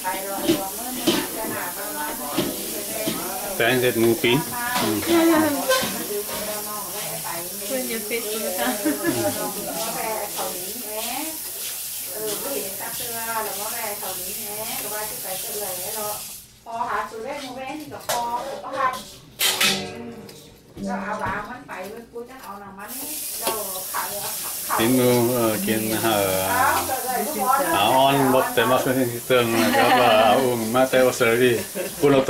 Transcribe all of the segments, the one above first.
แต่เด็ดมูปีนคุณจะฟิตตัวจ้าพอหาสุดเล่นโมเมนต์กับพอก็หักก็เอาบางมันไปเว้ยกูจะเอาหนังมันเราขายกินมือกินon botแต่มาเป็นเติมนะครับว่ามาแต่ว่าเซอร์ดีกุลโต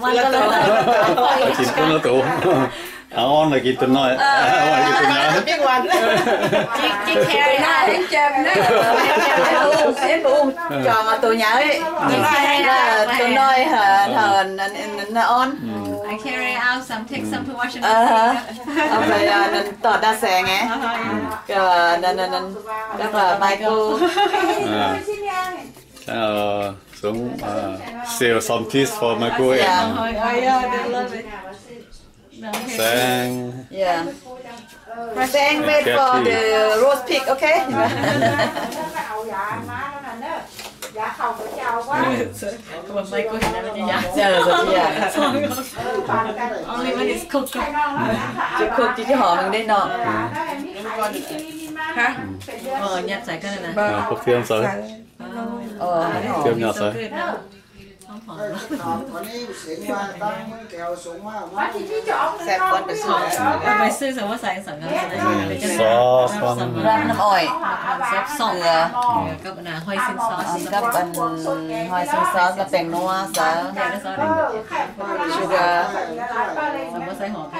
กินกุลโตon làกินตัวน้อยวันกินตัวน้อยบิ๊กวันจิ๊กแคร์หน้าเอ็มเจมนะเอ็มบุ้งจองตัวใหญ่ตัวน้อยค่ะเธอนั่นon I carry out some take some to Washington เอาไปนั่นต่อดาแสงไงก็นั่นแล้วก็ไมเคิล some sell some teas for Michael yeah they love it sang yeah sang made for the roast pig okay ยาเข่าเจ้าว่าคนไม่ก็เห็นแล้วจะยาเจอจะยาonly when it's cooked จะคุกที่หอมมันได้เนาะฮะยัดใส่กันเลยนะพวกเทียมใส่เทียมยัดใส่แซ่บกว่าไปซื้อสมมติใส่สังกัดซอสร้านน้ำอ้อยซอสส่งกับอันหอยซินซอสกับอันหอยซินซอสกับแป้งนัวซอสชูการ์สมมติใส่หอม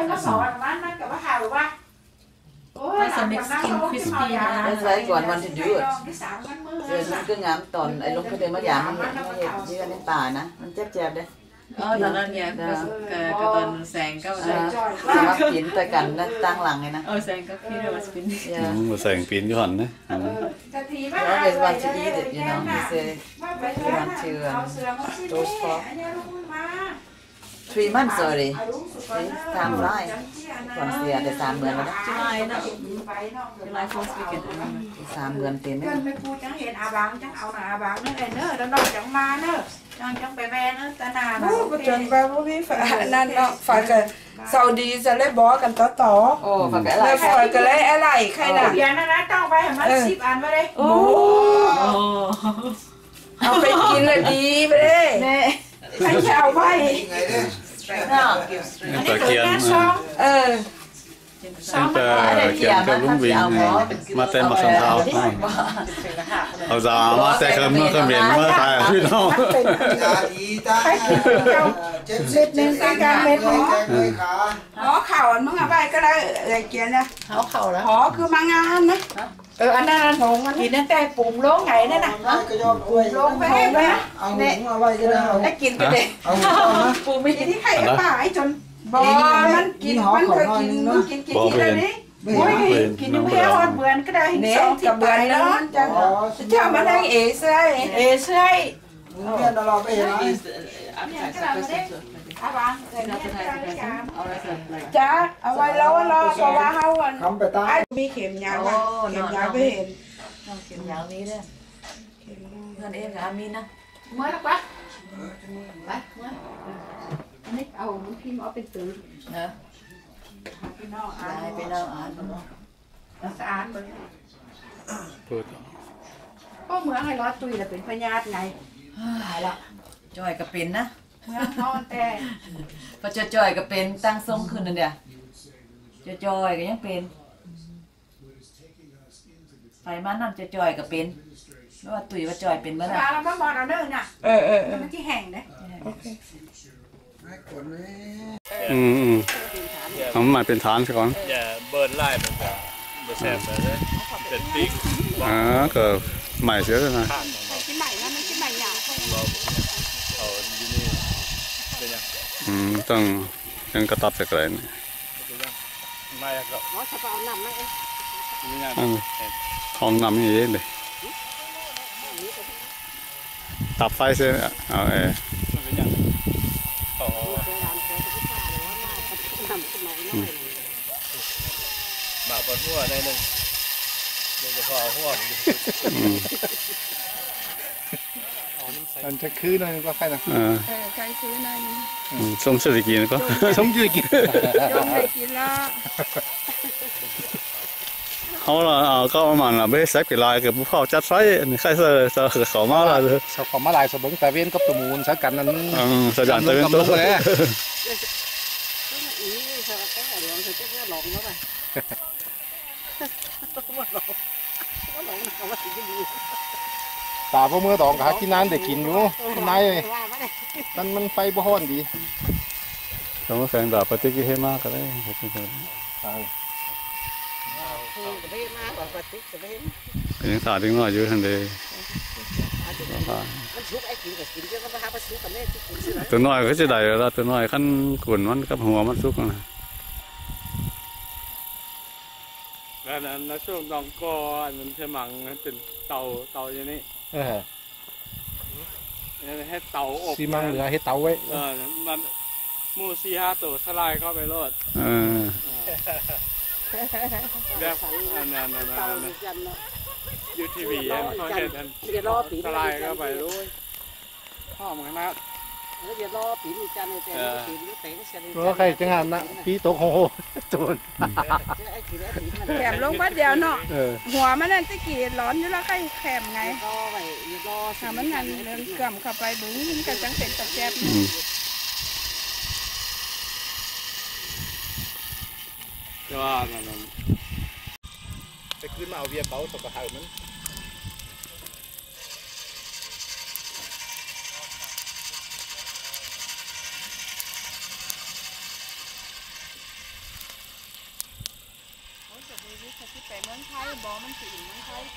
ไม่สมิกสกินคริสปี้นะใส่ก่อนวันที่ดูมันก็งามตอนไอ้ลุงเขาเดินมาหยามมันเห็นยืนในป่านะมันเจ็บๆเลยตอนนั้นเนี่ยก็ตอนแสงก็มาปีนไปกันนั่นตั้งหลังไงนะแสงก็พี่เราปีนมาแสงปีนอยู่หันนะแล้วเป็นวันที่อีเด็ดอยู่เนาะมีเซวันที่โรสฟอร์ 3 months sorry 3 ไร่ก่อนเสียได้3 เดือนแล้วนะJuly นะJuly 1st weekend 3 เดือนเต็มเลยไม่พูดจังเห็นอาบังจังเอาหน้าอาบังนั่นเลยเนอะแล้วน้องจังมาเนอะจังไปแม่เนอะตาหน้าเนอะก็จนไปพวกนี้นั่นเนาะฝากกันซาอุดีจะเลยบอกกันต่อโอ้ฝากกันอะไรฝากกันเลยอะไรใครน่ะอย่างนั้นนะต้องไปให้มัน10 อันไปเลยโอ้เอาไปกินเลยดีไปเลยใครจะเอาไปตะเกียนเขียนกับลุงวินมาแต่มาสันเท้าเอาจะมาแต่เคยเมื่อเห็นเมื่อตายพี่น้องเม็ดนึงเป็นการเม็ดนึงห่อเข่ามึงเอาไปก็ได้เกียนนะห่อเข่าแล้วห่อคือมางานนะอันนั้นหงกินนั่นแต่ปุ่มโล่งไงนั่นน่ะปุ่มโล่งไปนะเอาหมูเอาไว้ก็ได้ได้กินกันเลยปุ่มไม่กินที่ใครป่าไอ้จนบอมันกินมันเคยกินมันกินทีละนี้โอ้ยกินยังไม่เอาเบือนก็ได้สองที่ไปแล้วจังเจ้ามันให้เอเซ่เพื่อนเราไปเห็นจ้าเอาไว้แล้วรอเพราะว่าเขาวันมีเข็มยาวไปเห็นเข็มยาวนี้ด้วยเงินเองกับอามีนะเมื่อแล้วปะไปเมื่อนี่เอาพิมพ์เอาเป็นตื่นนะพี่น้องอ่านไปน้องอ่านสะอาดเลยก็เหมือนไอ้ร้อยตุยแต่เป็นพญาติไงละจอยก็เป็นนะเมื่อนอนแต่พอจอยก็เป็นตั้งทรงขึ้นนั่นเดียวจอยก็ยังเป็นไฟมันนั่นจอยก็เป็นไม่ว่าตุยว่าจอยเป็นเมื่อไหร่แล้วมันบอลเอาเนิ่นน่ะมันที่แห้งเลยเอามาเป็นฐานก่อนอย่าเบิร์นไล่มันจะแสบเลยเป็นปีกก็ใหม่เสียเลยนะชิ้นใหม่นะมันชิ้นใหม่หยาบเอาอยู่นี่เป็นยังต้องกระตับใส่กระไรนี่ไม่ครับอ๋อถ้าเอาหนำนะทองนำอย่างนี้เลยตับไฟเสียเอาบาปหัวได้หนึ่งเดี๋ยวจะพอหัวเอาน้ำใสมันจะคืนหน่อยก็ใครนะใครซื้อหน่อยส้มสุดกินก็สมยืดกินยอมได้กินละเขาก็ประมาณไม่ใส่กี่ลายกับผู้พ่อจัดไฟใครจะเขามาละเลยสของมาลายสมบัติแต่เว้นกับตัวมูลสักกันนั้นสยามตะเวนตัวเลย ตาพวกเมื่อตองหากินน้ำเด็กกินอยู่นายมันไฟบ่ฮ้อนดีสมมติแสงดาบปฏิกิริยามากก็ได้ยังขาดถึงหน่อยอยู่ทันทีตัวน้อยก็จะได้แล้วตัวน้อยขั้นกวนมันกับหัวมันสุกนะแล้วนั้นในช่วงดองก้อนมันใช่มังเป็นเตาอย่างนี้ให้เตาอบซีมังเหลือให้เตาไว้มันมู4-5ตัวสลายเข้าไปรดแบบยูทีวีเขาเห็นสลายเข้าไปด้วยหอมขนาดแล้วใครจังหันนะพี่ตกโหโจนแขมลงบัดเดียวเนาะหัวมันนั่นตะกี้ร้อนอยู่แล้วใครแขมไงมันนั่นเรื่องเกลื่อมเข้าไปบุ้งกันจังเป็นตะแกบว่านั่นไปขึ้นมาเอาเวียเบาตกกระหายมันไปเมืองไทยบ่มันสิเมืองไทย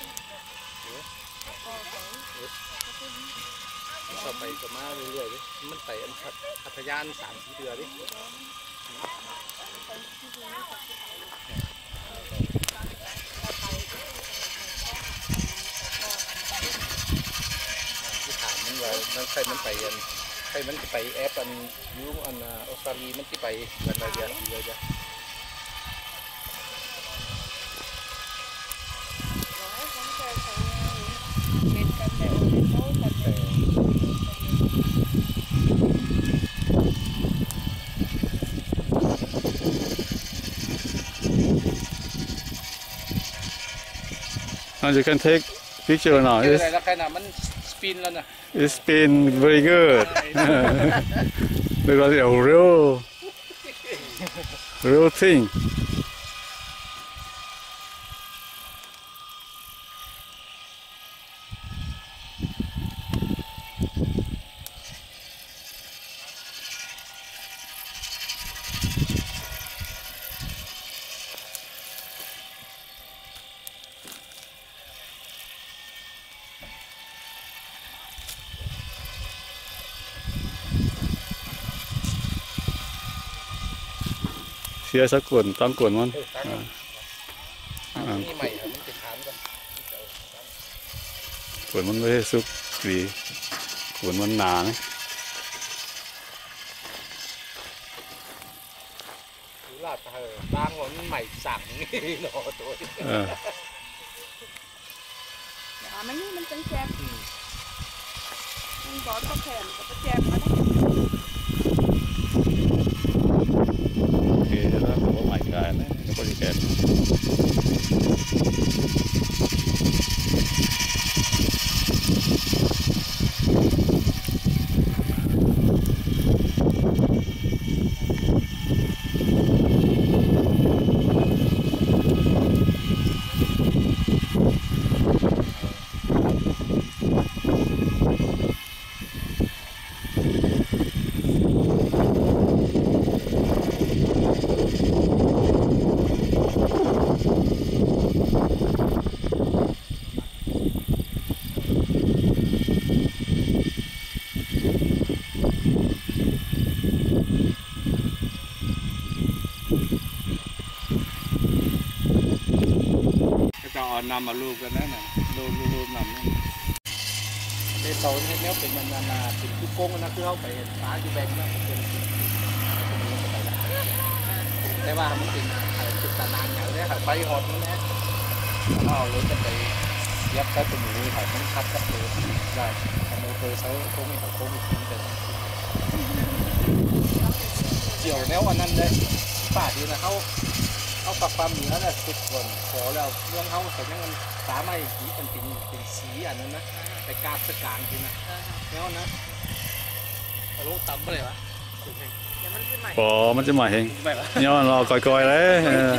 ต่อไปก็มาเรื่อยๆดิมันไต่อันพัทยาน3-4 เดือนดิที่ถามมันว่ามันใครมันไปกันใครมันไปแอปอันยูอันออสเตรเลียมันที่ไปกันอะไรเยอะ You can take picture now. It's been very good. Because it's a real thing. Sia sa cuộn, tăng cuộn luôn. Cuộnมันไม่ได้สุกดีcuộnมันหนานะลาดบางวันใหม่สั่งนี่หนอตัวมันนี่มันจังแจบมันบอสก็แขนก็แจบมาได้ thì nó cũng có mảnh gài đấy, nó có gì kèm. Nằm mà lùmกันนั่นน่ะลมนำนั่นเป็นเสาเห็ดแล้วเป็นมันนาเป็นคือโค้งนะคือเขาไปฟ้าอยู่แบงค์นะแต่ว่ามันเป็นอะไรจุดตานานอย่างนี้ค่ะไปหอดนี่นะเอาเลยจะไปยับแค่ตัวหมูถ่ายมันคัดกับตัวได้ทำโมเสาโค้งไม่โค้งไม่ถึงแต่เกี่ยวแล้ววันนั้นเลยป่าดีนะเขาปรับความเหนือเนี่ยติดก่อนขอแล้วเรื่องเขาแต่ยังมันสามารถสีเป็นสีอันนั้นนะแต่กาบสกางจริงนะแล้วนะลงต่ำไปเลยวะอ๋อมันจะใหม่เองย้อนรอก่อยๆเลย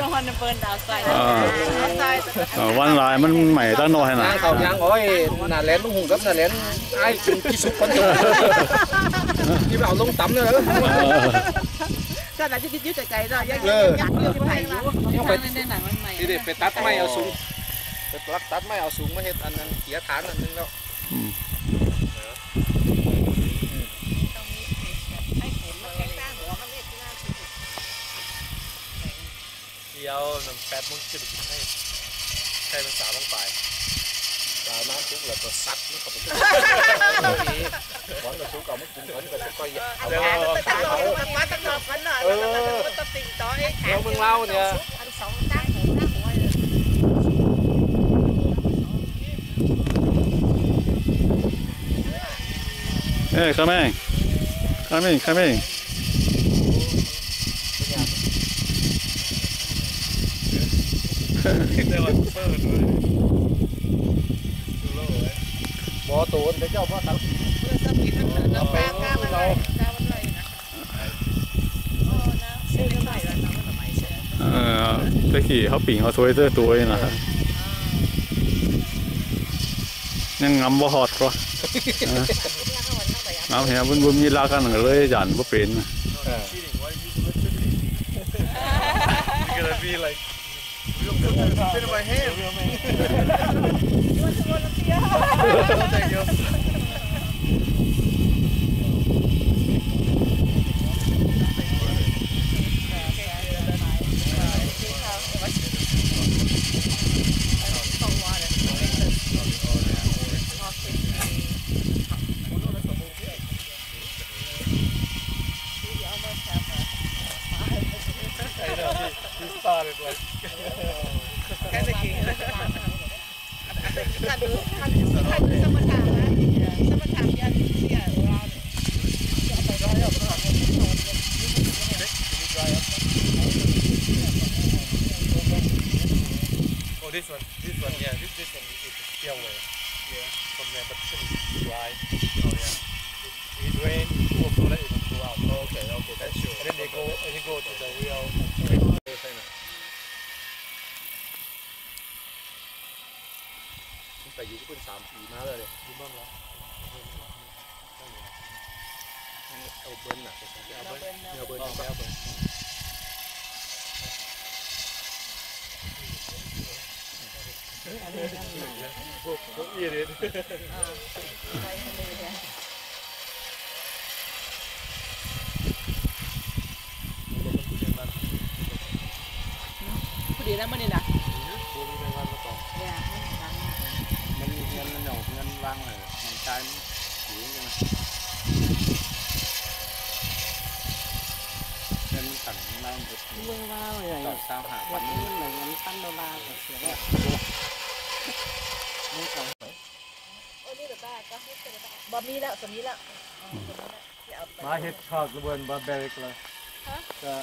วันลายมันใหม่ตั้งน้อยนะเขายังโอ้ยน่าแหลนลุงหุ่นกับน่าแหลนไอ้จุ่มที่สุกคนตัวที่เราลงต่ำเลยก็น่าจะยึดใจเรายังอยากเลือกที่ไหนอยู่ที่เด็ดไปตัดไม้เอาสูงไปตัดไม้เอาสูงมาเห็ดอันนั้นเสียฐานอันนึงแล้วเดียว8 โมงจะไปกินให้ใครเป็น3 โมงไปปลาน้ำซุปแล้วก็ซัดนี่เขาไปทุกหวานกับซุปกับมะกรูดเหมือนกันก็เอามาตั้งนอกกันหน่อยตัดติ่งต่อเองเดี๋ยวมึงเล่าเนี่ย coming บอตูนเจ้าพ่อทั้งเราไปเราตะกี้เขาปิ่งเขาถ้วยตัวนะยังงำบ่ฮอดก็งำเหี้ยบุญมีลากันเลยยันบ่เป็น Bit of my hand. You want to volunteer? No, thank you. This one, yeah, this one is still way. Yeah, from there, but it's dry. Oh yeah. It rain, overflow, let it go out. Oh, okay, that's sure. And then they go to the real. ไปอยู่ที่คุณ3 ปีมาเลยอยู่บ้างแล้วเอาเบิ้ลน่ะเอาเบิ้ลพวกอีเดนพอดีแล้วมันนี่นะมันมีเงินมันหนอกเงินวางเลยมันใจมันหิวใช่ไหมเงินมันสั่งน้ำมันเรื่องว่าอะไรต่อสาวหาวันนี้เหมือนเงินตั้งดอลลาร์เสียแล้วไม่ต้องโอ้นี่แบบบ้าก็ให้เป็นบะมีแล้วสมีแล้วมาเฮ็ดข้าวกระบวนบาร์เบริกเลยจะ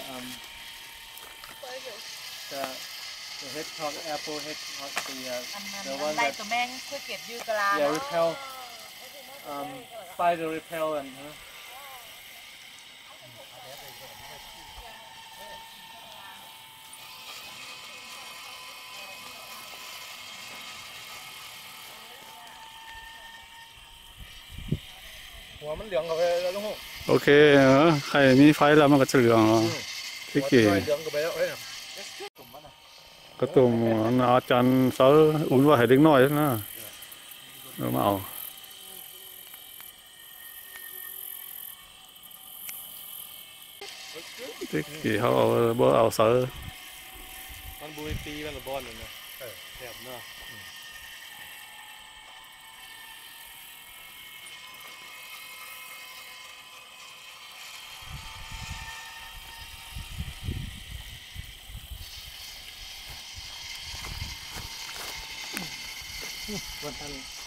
เฮ็ดข้าวแอปเปิลเฮ็ดข้าวthe one that ตัวแมงเพื่อเก็บยูกะลา yeah repel spider repellent หัวมันเหลืองกับไปแล้วลูกโอเคใครมีไฟแล้วมันก็จะเหลืองที่เก๋กระตุ่มอาจารย์เสาอุ่นว่าให้เด็กน้อยนะมาเอาที่เก๋เขาเอาบ่เอาเสามันบุยตีมันระบอนเลยนะแถบเนาะวันนั้น